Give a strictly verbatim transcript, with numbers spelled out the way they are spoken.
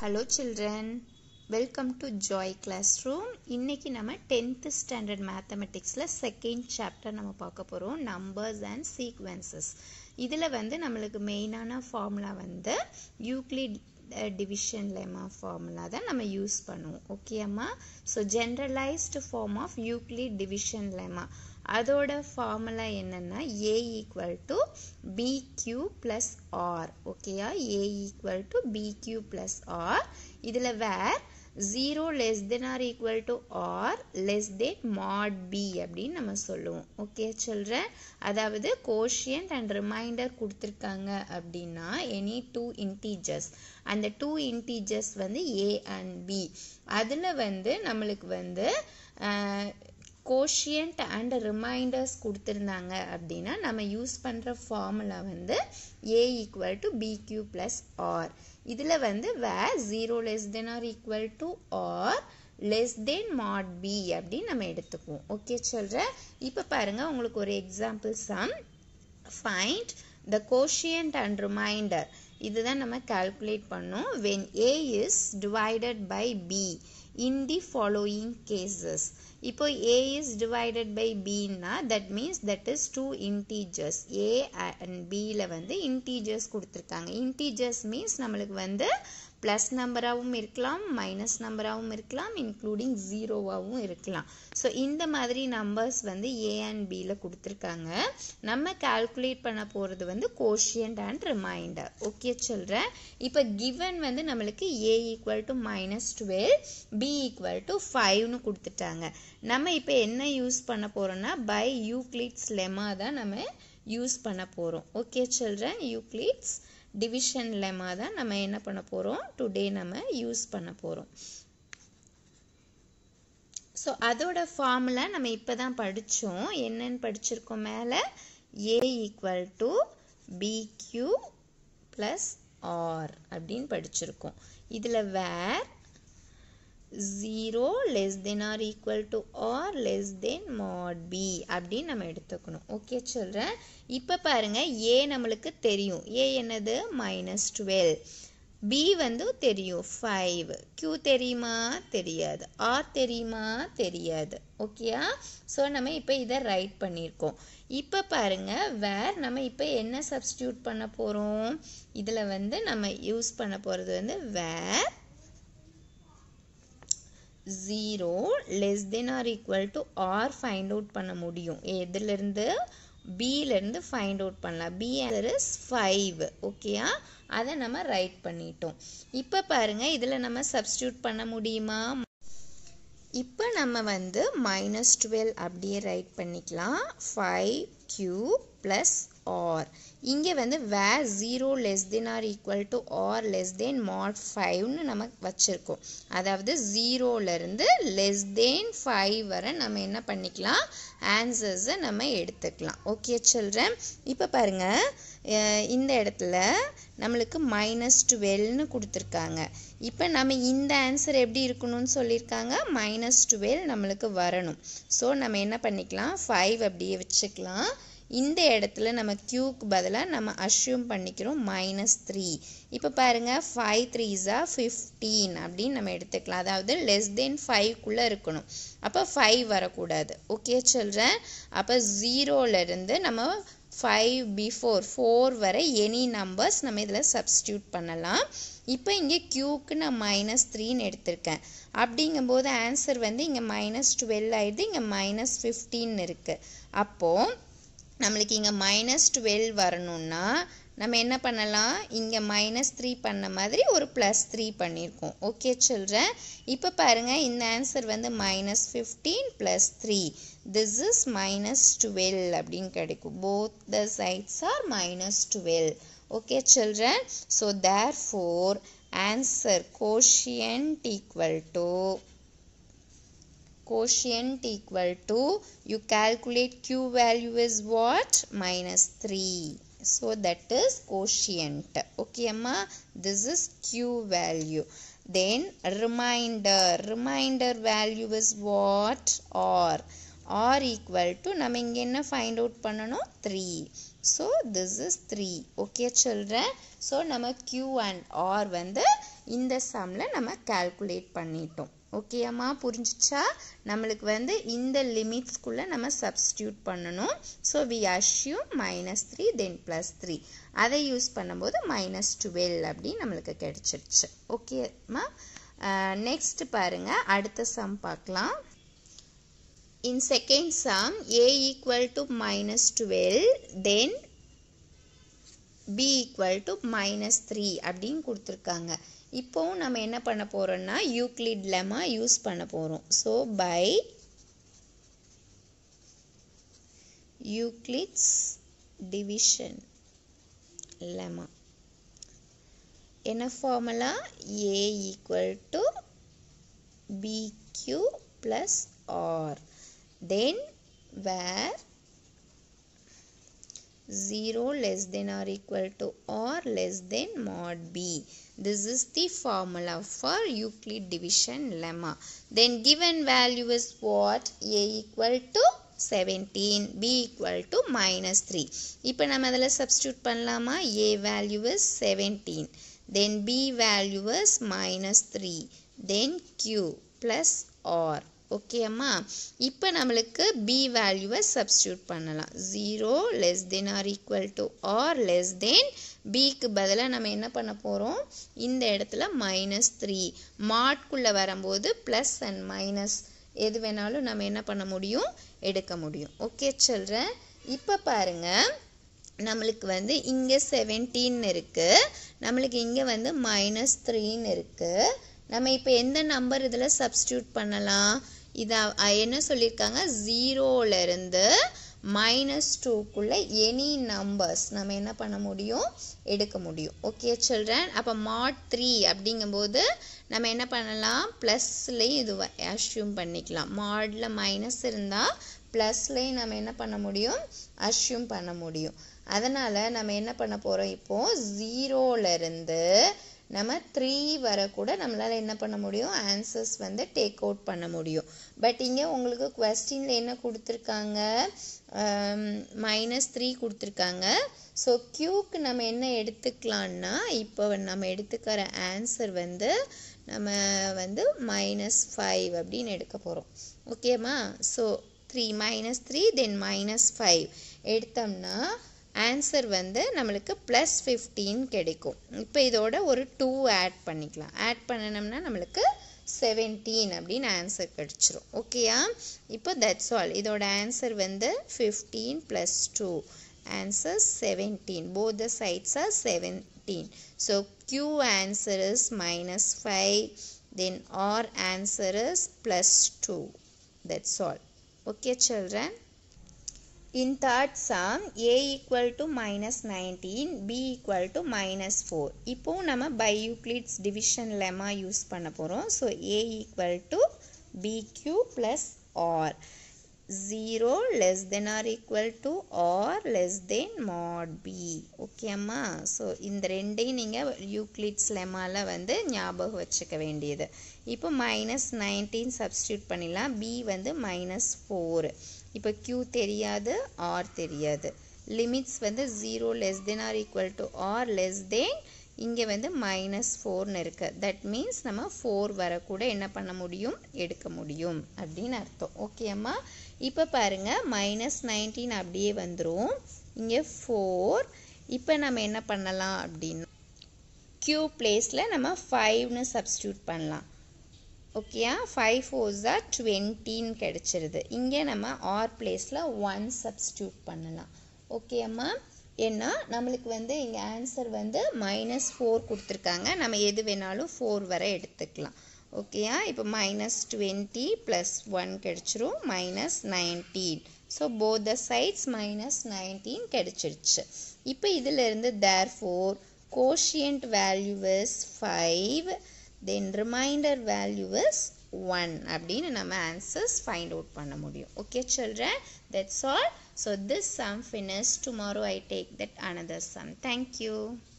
Hello children, welcome to Joy Classroom. இன்னைக்கு நம்ம tenth standard mathematicsல second chapter நம்ம பார்க்க போறோம், numbers and sequences. இதுல வந்து நம்மளுக்கு மெயினான ஃபார்முலா வந்து யூக்ளிட் division lemma formula தான் நம்ம யூஸ் பண்ணுவோம். ஓகே அம்மா? So generalized form of Euclid division lemma. அதோட ஃபார்முலா என்னன்னா a equal to bq plus r. ஓகேயா? a equal to bq plus r. இதுல where zero less than or equal to r less than mod b அப்படின்னு நம்ம சொல்லுவோம். Okay children? அதாவது quotient and remainder கொடுத்திருக்காங்க அப்படின்னா any two integers, அந்த two integers வந்து a and b, அதுல வந்து நம்மளுக்கு வந்து quotient and reminders கொடுத்திருந்தாங்க அப்படின்னா நம்ம யூஸ் பண்ற ஃபார்முலா வந்து a equal to bq plus r. இதுல வந்து where zero less than or equal to r less than mod b அப்படின்னு நம்ம எடுத்துக்குவோம். Okay children? இப்போ பாருங்க, உங்களுக்கு ஒரு example sum. Find the quotient and remainder. இதுதான் நம்ம calculate பண்ணோம். When a is divided by b in the following cases. இப்போ a is divided by b na, that means that is two integers. a and b ல வந்து integers கொடுத்திருக்காங்க. integers means நம்மளுக்கு வந்து plus நம்பராவும் இருக்கலாம், மைனஸ் நம்பராவும் இருக்கலாம், including ஜீரோவாவும் இருக்கலாம். So இந்த மாதிரி நம்பர்ஸ் வந்து a and b ல கொடுத்திருக்காங்க. நம்ம கால்குலேட் பண்ண போறது வந்து quotient and remainder. Okay children? இப்போ given வந்து நம்மளுக்கு a equal to minus twelve, b equal to five னு கொடுத்துட்டாங்க. நம்ம இப்போ என்ன யூஸ் பண்ண போறோம்னா by Euclid's lemma தான் நம்ம யூஸ் பண்ண போறோம். Okay children? Euclid's division lemma தான் நம்ம என்ன பண்ண போறோம், டுடே நம்ம யூஸ் பண்ண போறோம். ஸோ அதோட ஃபார்முலா நம்ம இப்பதான் படிச்சோம். என்னன்னு படிச்சிருக்கோம் மேல? a equal to bq plus r அப்படின்னு படிச்சிருக்கோம். இதுல where zero less than or equal to or less than mod b அப்படின்னு நம்ம எடுத்துக்கணும். Okay children? இப்ப பாருங்க, a நம்மளுக்கு தெரியும். a என்னது? minus twelve. b வந்து தெரியும் five. q தெரியுமா? தெரியாது. r தெரியுமா? தெரியாது. ஓகேயா? ஸோ நம்ம இப்ப இதை ரைட் பண்ணியிருக்கோம். இப்ப பாருங்க, வேர் நம்ம இப்ப என்ன சப்ஸ்டியூட் பண்ண போறோம்? இதுல வந்து நம்ம யூஸ் பண்ண போறது வந்து வேர் zero less than or equal to r find out பண்ண முடியும். எதுல இருந்து? b ல இருந்து find out பண்ணலாம். b answer is five. ஓகேயா? அதை நம்ம ரைட் பண்ணிட்டோம். இப்ப பாருங்க, இதுல நம்ம சப்ஸ்டியூட் பண்ண முடியுமா? இப்ப நம்ம வந்து minus twelve அப்படியே ரைட் பண்ணிக்கலாம். five q plus r. இங்க வந்து where zero less than or equal to or less than mod five னு நம்ம வச்சிருக்கோம். அதாவது zero ல இருந்து less than five வரை நம்ம என்ன பண்ணிக்கலாம், ஆன்சர்ஸ் நம்ம எடுத்துக்கலாம். ஓகே children? இப்ப பாருங்க, இந்த இடத்துல நம்மளுக்கு minus twelve னு கொடுத்திருக்காங்க. இப்ப நம்ம இந்த ஆன்சர் எப்படி இருக்கணும்னு சொல்லியிருக்காங்க? minus twelve நம்மளுக்கு வரணும். ஸோ நம்ம என்ன பண்ணிக்கலாம், five அப்படியே வச்சுக்கலாம். இந்த இடத்துல நம்ம q-க்கு பதிலா நம்ம அஷ்யூம் பண்ணிக்கிறோம் minus three. இப்ப பாருங்க, five threes are fifteen அப்படின்னு நம்ம எடுத்துக்கலாம். அதாவது less than five குள்ள இருக்கணும். அப்ப five வரக்கூடாது. Okay children? அப்ப zero ல இருந்து நம்ம five before four வரை any numbers நம்ம இதுல substitute பண்ணலாம். இப்ப இங்க q-க்கு நான் minus three ன்னு எடுத்திருக்கேன். அப்படிங்கும்போது ஆன்சர் வந்து இங்க minus twelve ஆயிடுது, இங்க minus fifteen இருக்கு. அப்போ நம்மளுக்கு இங்க minus twelve வரணும்னா நம்ம என்ன பண்ணலாம், இங்க minus three பண்ண மாதிரி ஒரு plus three பண்ணிருக்கோம். Okay children? இப்ப பாருங்க, இந்த ஆன்சர் வந்து minus fifteen plus three. This is minus twelve அப்படின்னு கிடைக்கும். Both the sides are minus twelve. Okay children? So therefore answer quotient equal to quotient equal to, you calculate q value is what? minus three. So that is quotient. Okay amma? This is q value. Then remainder. Remainder value is what? R. R equal to, நம்ம இங்க என்ன find out பண்ணணும்? three. So this is three. Okay children. So நம்ம Q and R வந்து இந்த sumல நம்ம calculate பண்ணிட்டோம். Okay அம்மா புரிஞ்சுச்சா? நம்மளுக்கு வந்து இந்த லிமிட்ஸ் குள்ள நம்ம substitute பண்ணனும். So we assume minus three then plus three. அதை யூஸ் பண்ணும்போது minus twelve அப்படி நம்மளுக்கு கிடைச்சிருச்சு. ஓகே அம்மா. நெக்ஸ்ட் பாருங்க அடுத்த sum பார்க்கலாம். In second sum, a equal to minus twelve, then b equal to minus three அப்படின்னு கொடுத்திருக்காங்க. இப்போ நம்ம என்ன பண்ண போறோம்னா யூக்ளிட் லெமா யூஸ் பண்ண போறோம். So by Euclid's division lemma, என்ன formula a equal to bq plus r. Then where zero less than or equal to or less than mod b. This is the formula for Euclid division lemma. Then given value is what? A equal to seventeen, b equal to minus three. இப்போ நம்ம அதில் substitute பண்ணலாமா? A value is seventeen. Then b value is minus three. Then q plus r. Okay அம்மா. இப்போ நம்மளுக்கு b வேல்யூவை substitute பண்ணலாம். zero less than or equal to or less than b க்கு பதிலா நம்ம என்ன பண்ண போறோம்? இந்த இடத்துல minus three. மாட்குள்ள வரும்போது plus and minus எது வேணாலும் நம்ம என்ன பண்ண முடியும்? எடுக்க முடியும். Okay children. இப்போ பாருங்க நம்மளுக்கு வந்து இங்க seventeen இருக்கு. நம்மளுக்கு இங்க வந்து minus three இருக்கு. நம்ம இப்போ எந்த நம்பர் இதுல சப்ஸ்டிட்யூட் பண்ணலாம்? இத என்ன சொல்லிருக்காங்க? zero ல இருந்து minus two குள்ள any numbers நம்ம என்ன பண்ண முடியும்? எடுக்க முடியும். Okay children. அப்ப mod three அப்படிங்கும்போது நம்ம என்ன பண்ணலாம்? பிளஸ்லயே இது அஸ்யூம் பண்ணிக்கலாம். modல மைனஸ் இருந்தா பிளஸ்லயே நம்ம என்ன பண்ண முடியும்? அஸ்யூம் பண்ண முடியும். அதனால நம்ம என்ன பண்ண போறோம்? இப்போ zero ல இருந்து நம்ம three வர கூட நம்மளால என்ன பண்ண முடியும்? ஆன்சர்ஸ் வந்து டேக் அவுட் பண்ண முடியும். பட் இங்க உங்களுக்கு क्वेश्चनல என்ன கொடுத்திருக்காங்க? minus three கொடுத்திருக்காங்க. சோ q க்கு நம்ம என்ன எடுத்துக்கலாம்னா இப்போ நம்ம எடுத்துக்கற ஆன்சர் வந்து நம்ம வந்து minus five அப்படினு எடுக்க போறோம். ஓகேமா? So three minus three then minus five எடுத்தோம்னா ஆன்சர் வந்து நம்மளுக்கு plus fifteen கிடைக்கும். இப்போ இதோட ஒரு two ஆட் பண்ணிக்கலாம். ஆட் பண்ணனோம்னா நம்மளுக்கு seventeen அப்படின ஆன்சர் கிடைச்சிரும். ஓகேயா? இப்போ that's all. இதோட ஆன்சர் வந்து fifteen plus two. Answer seventeen. Both the sides are seventeen. So Q answer is minus five. Then R answer is plus two. That's all. Okay children. In third sum, a equal to minus nineteen, b equal to minus four. இப்போ நம்ம by Euclid's division lemma use பண்ண போறோம். So a equal to bq plus r. zero less than or equal to or less than mod b. Okay அம்மா? So இந்த ரெண்டையும் நீங்க Euclid's lemmaல வந்து ஞாபகம் வச்சுக்க வேண்டியது. இப்போ minus nineteen substitute பண்ணிடலாம். b வந்து minus four. இப்போ q தெரியாது, r தெரியாது. லிமிட்ஸ் வந்து zero less than or equal to or less than இங்க வந்து minus four னு இருக்கு. That means நம்ம four வர கூட என்ன பண்ண முடியும்? எடுக்க முடியும் அப்படினு அர்த்தம். ஓகே அம்மா? இப்போ பாருங்க minus nineteen அப்படியே வந்துரும். இங்க four. இப்போ நம்ம என்ன பண்ணலாம் அப்படினா q பிளேஸ்ல நம்ம five னு சப்ஸ்டிட்யூட் பண்ணலாம். ஓகேயா? five fours are twenty னு கிடைச்சிருது. இங்க நம்ம r பிளேஸ்ல one சப்ஸ்டிட்யூட் பண்ணலாம். ஓகே அம்மா? ஏன்னா நம்மளுக்கு வந்து இங்க ஆன்சர் வந்து minus four கொடுத்திருக்காங்க. நம்ம எது வேணாலும் four வரை எடுத்துக்கலாம். ஓகேயா? இப்போ minus twenty plus one கிடைச்சிரும் minus nineteen. So both the sides minus nineteen கிடைச்சிருச்சு. இப்போ இதில இருந்து therefore quotient value is five. Then remainder value is one அப்படினு நம்ம answers find out பண்ண முடியும். Okay children, that's all. So this sum finished. Tomorrow I take that another sum. Thank you.